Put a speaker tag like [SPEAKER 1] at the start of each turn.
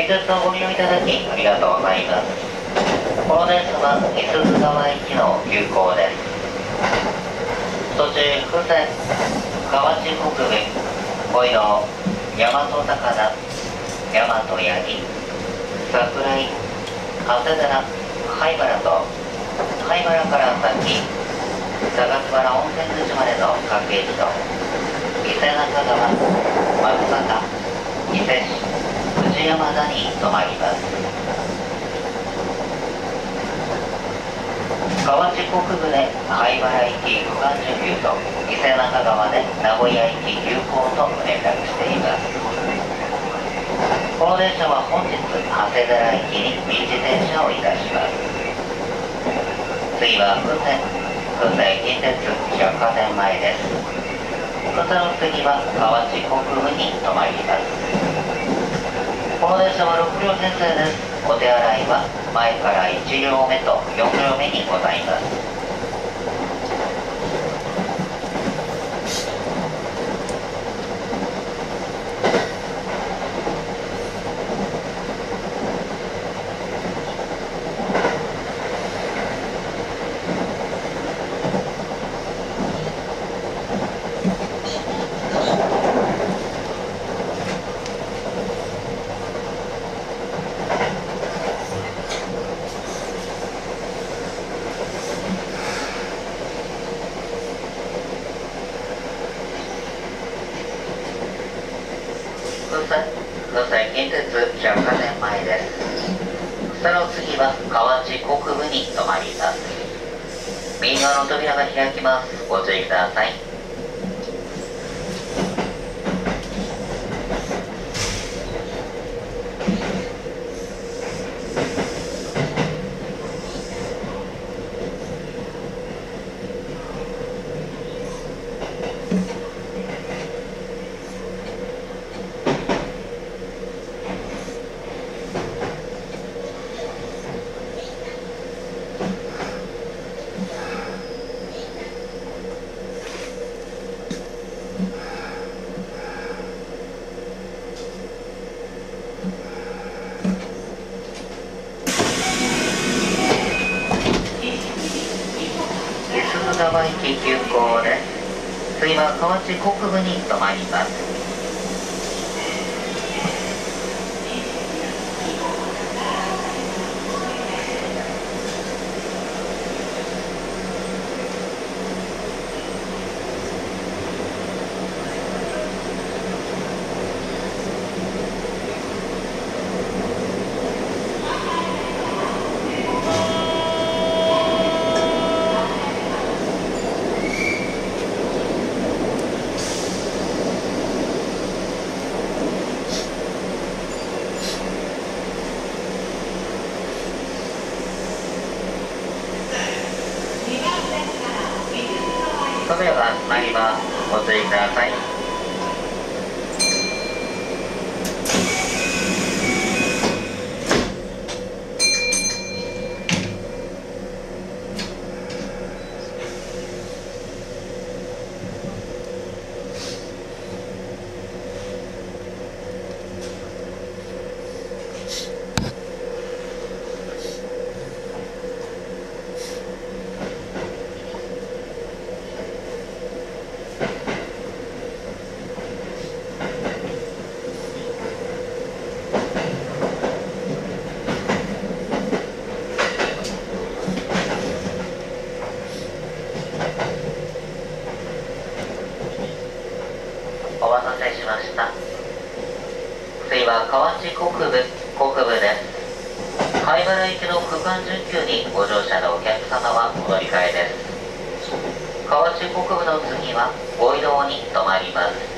[SPEAKER 1] 近鉄をご利用いただきありがとうございます。この電車は五十鈴川行きの急行です。途中、伏線、河内北部、小井戸、大和高田、大和八木、桜井、長谷寺、灰原と、灰原から先、高津原温泉口までの各駅と、伊勢中川、松坂、伊勢市、藤山田に停まります。河内北部で灰原行き区間準急と伊勢中川で名古屋行き急行と連絡しています。この電車は本日長谷寺行きに臨時停車をいたします。次は伏線近鉄百貨店前です。その次は河内北部に停まります。この電車は6両編成です。お手洗いは前から1両目と4両目にございます。近鉄百貨店前です。その次は河内北部に停まります。右側の扉が開きます。ご注意ください。川行き急行です。次は河内北部に停まります。それでは参ります。ご注意ください。お待たせしました。次は河内北部です。灰原行きの区間準急にご乗車のお客様はお乗り換えです。河内北部の次は五井堂に停まります。